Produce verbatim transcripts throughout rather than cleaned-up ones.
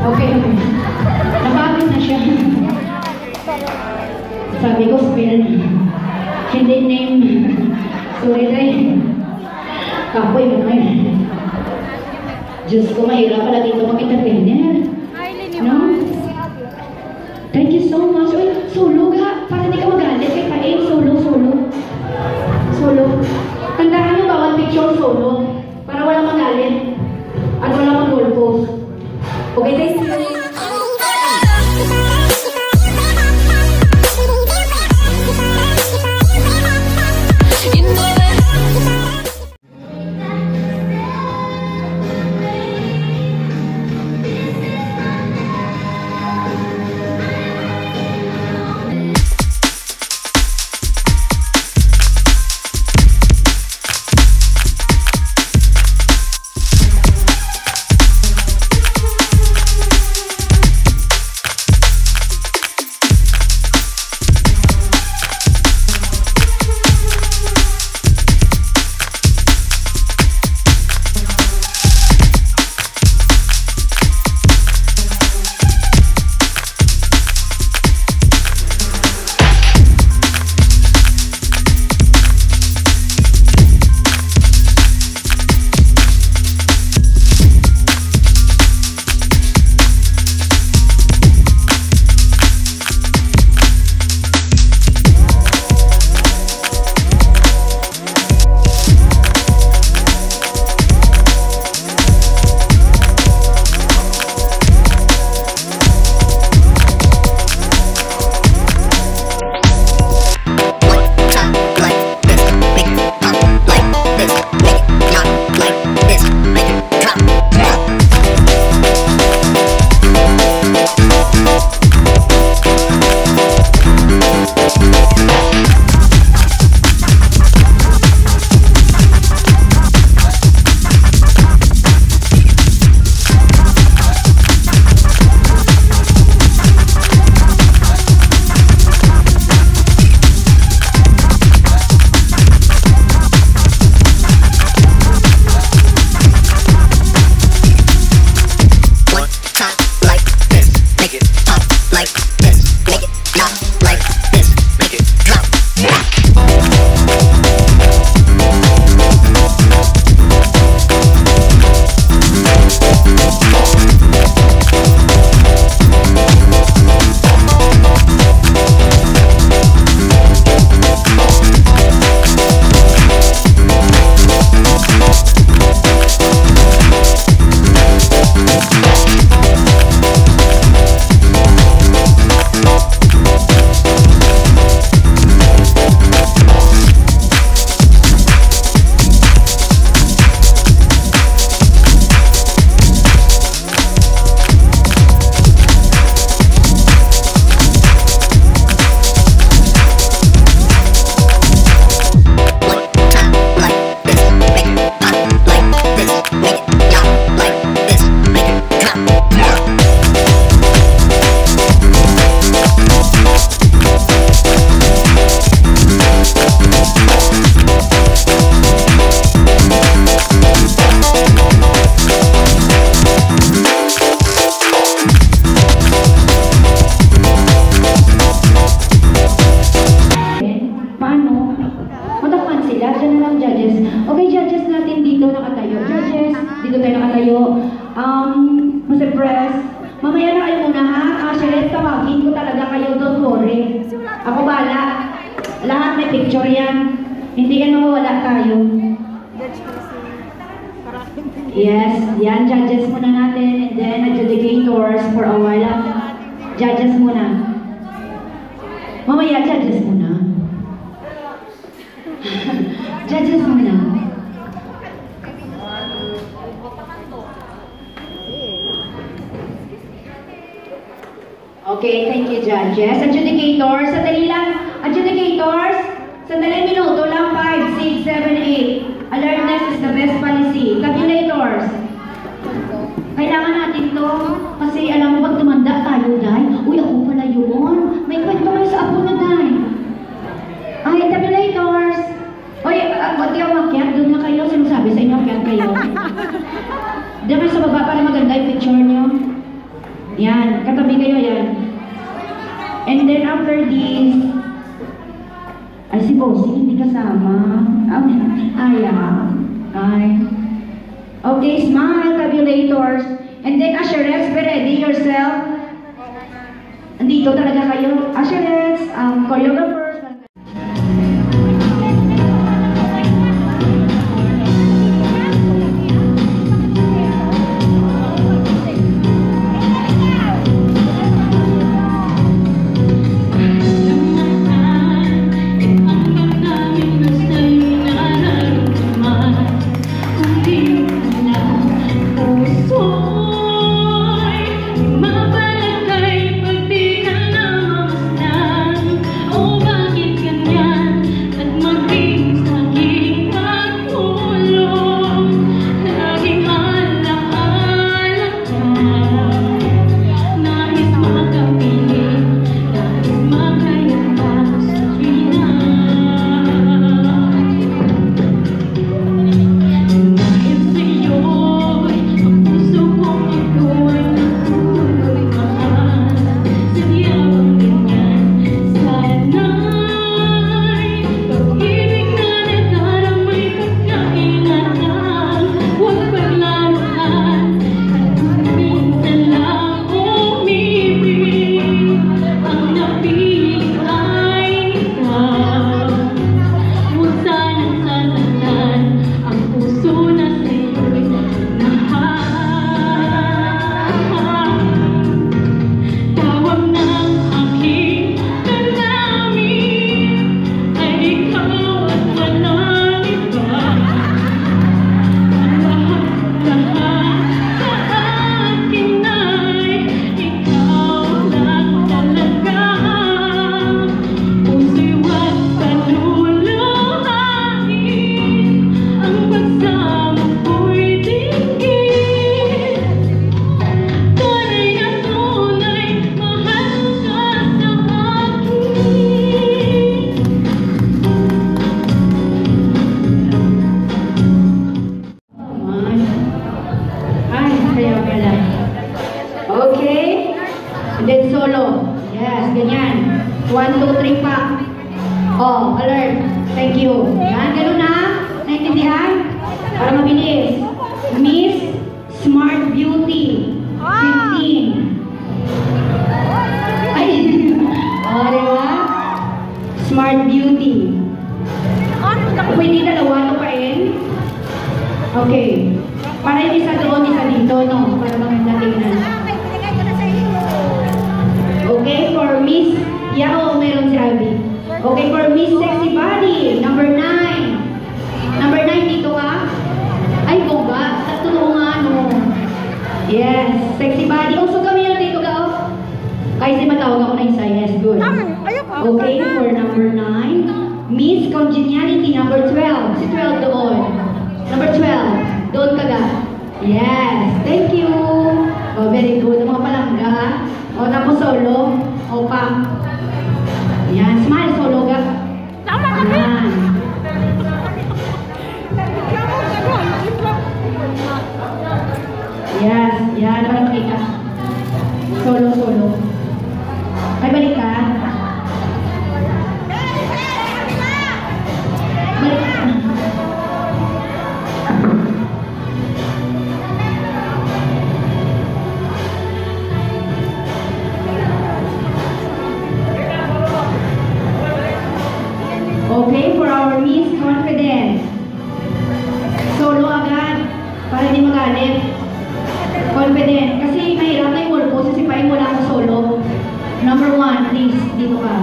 Okay, okay. Napagod na siya. Sabi ko, spell. Hindi name. Sorry, tayo. Kapoy mo na eh. Diyos ko, mahirap pala dito mag-entertainer. No? Thank you so much. Uy, solo ka. Para di ka magalit. Kaya pa eh, solo, solo. Solo. Tandaan nyo bawat picture solo. Para walang magalit. At walang mag-goalpost. Okay, thank you. Mamaya na kayo muna ha. Actually, tawagin ko talaga kayo, don't worry. Ako bala. Lahat may picture yan. Hindi yan mawawala tayo. Yes, yan, judges muna natin. And then, adjudicators for a while. Judges muna. Mamaya, judges muna. Judges muna. Okay, thank you, judges. Adjudicators, sandali lang. Adjudicators, sandali minuto lang. five, six, seven, eight. Alertness is the best policy. Tabulators, kailangan natin to. Kasi alam mo, pag tumanda tayo, Day. Uy, ako pala yun. May kwento kayo sa apo na, Day. Ay, tabulators. Uy, ba't yung makyat? Doon na kayo. Sinasabi sa inyo, makyat kayo. Diyan sa baba para maganda yung picture niyo. Yan, katabi kayo yan. And then after this, ay si Bossing hindi kasama. Ay, ay. Okay, smile, tabulators. And then usherettes, be ready yourself. Andito talaga kayo. Usherettes, um, choreographers. Okay? And then solo. Yes, ganyan. One, two, three pa. Oh, alert. Thank you. Yan, ganun na. Naintindihan? Para mabilis. Miss Smart Beauty. fifteen. Ay. Oh, diba? Smart Beauty. Pwede dalawa to pa in? Okay. Para yung isa doon, isa dito, no? Para maganda tingnan. Okay, for Miss Yao, meron si Abby. Okay, for Miss Sexy Body, number nine. Number nine dito ka. Ay, boga. Totoo nga, no? Yes, Sexy Body. Oh, so kami yung dito ka, oh. Kahit si matawag ako na isa. Yes, good. Okay, for number nine. Miss Congeniality, number twelve. Si twelve doon. Number twelve. Doon ka ga. Yes, thank you. Oh, very good. Ang mga palangga, ha? O, tapos solo. O, pa. Yan, smile, solo ga. Yan. Yes, yan. Parang kita. Solo, solo. Ay, balik ka. Balik ka. Okay, for our Miss Confidence. Solo agad. Para hindi magalit. Confident. Kasi mahirap na yung wall po. Sisipain mo lang ako solo. Number one, please. Dito ka.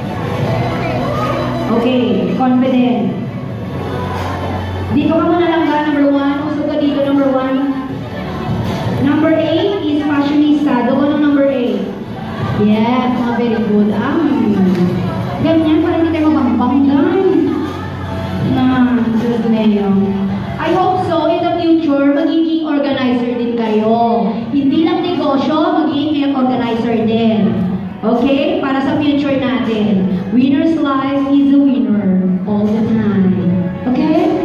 Okay, confident. Dito ka muna lang ka, number one. Usog ka dito, number one. Number eight is fashionista. Doon ang number eight. Yes, mga very good. Ah, ganyan, para hindi tayo mabampanggan. Na, Diyos Neo. I hope so, in the future, magiging organizer din kayo. Hindi lang negosyo, magiging organizer din. Okay? Para sa future natin. Winner's life is a winner all the time. Okay?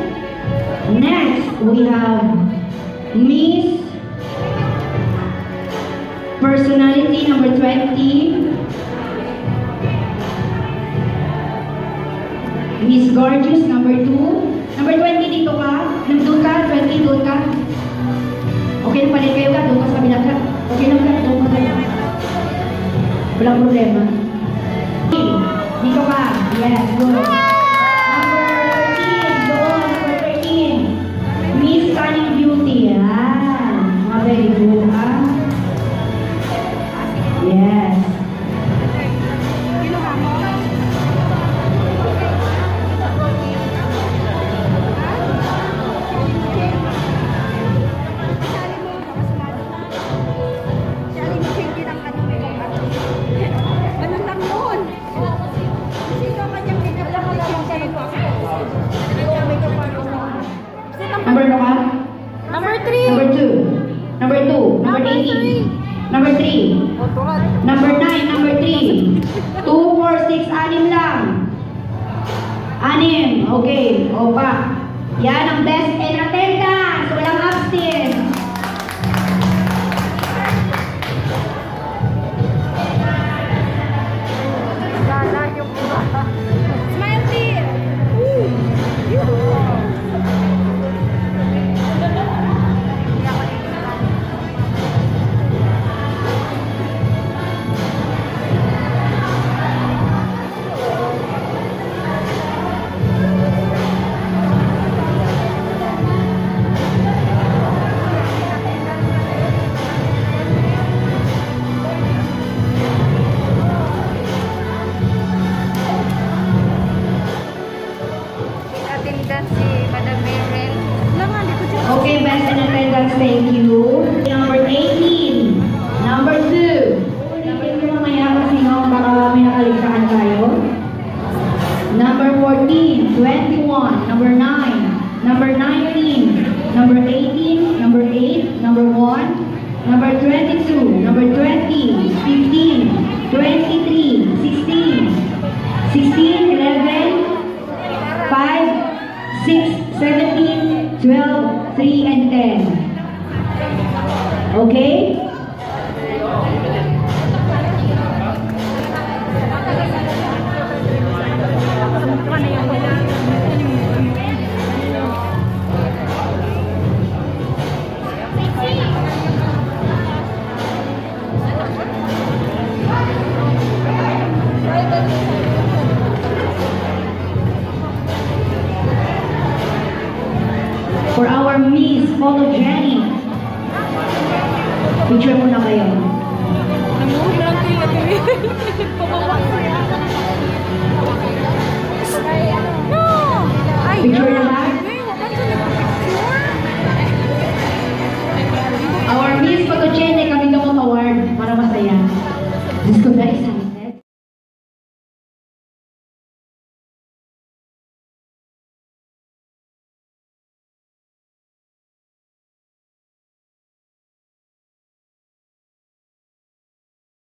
Next, we have Miss Personality, number twenty. Miss Gorgeous, number two. Number twenty, dito ka. Nandun ka, twenty, doon ka. Okay lang palit kayo ka, doon ka sa kabila ka. Okay lang ka, doon ka kayo. Walang problema. Dito ka. Yes, good. Number thirteen, doon. Number thirteen. Miss Stunning Beauty. Yan. Mga very good, ha? Yes. Number no ka? Number three. Number two. Number two. Number eighteen. Number three. Number nine. Number three. Two, four, six, anim lang. Anim. Okay. Opa. Yan ang best in attendance. Walang absent. Smile, dear. Okay, best in attendance, thank you. Number eighteen. Number two. Number two, mamaya kasi no, baka may nakaligtaan tayo. Number fourteen, twenty-one, number nine, number nineteen, number eighteen, number eight, number one, number twenty-two, number twenty, fifteen, twenty-three, sixteen, sixteen, eleven, five, six, seventeen, twelve, three, and ten. Okay? For our Miss Photogenic. Picture muna kayo. Picture na